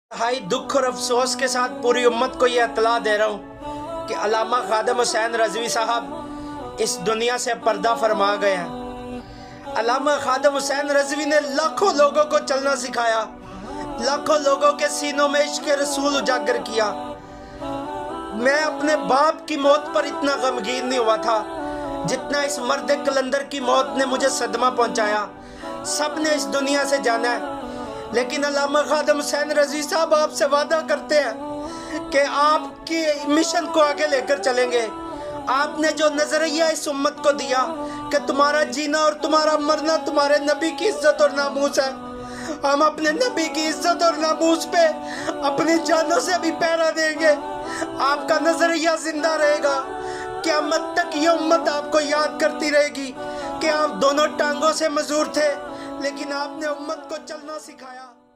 High दुख और अफसोस के साथ पूरी उम्मत को ये इत्तला दे रहा हूँ कि अल्लामा खादिम हुसैन रज़वी साहब इस दुनिया से पर्दा फरमा गए हैं। अल्लामा खादिम हुसैन रज़वी ने लाखों लोगों को चलना सिखाया, लाखों लोगों के सीनों में इश्क़ रसूल उजागर किया। मैं अपने बाप की मौत पर इतना गमगीन नहीं हुआ था जितना इस मर्द कलंदर की मौत ने मुझे सदमा पहुंचाया। सब ने इस दुनिया से जाना है, लेकिन अल्लामा खादिम हुसैन रज़वी साहब आपसे वादा करते हैं कि आपकी मिशन को आगे लेकर चलेंगे। आपने जो नजरिया इस उम्मत को दिया कि तुम्हारा जीना और तुम्हारा मरना तुम्हारे नबी की इज्जत और नामूस है, हम अपने नबी की इज्जत और नामूस पे अपनी जानों से भी पहरा देंगे। आपका नजरिया जिंदा रहेगा, क़यामत तक ये उम्मत आपको याद करती रहेगी कि आप दोनों टांगों से मजूर थे, लेकिन आपने उम्मत को चलना सिखाया।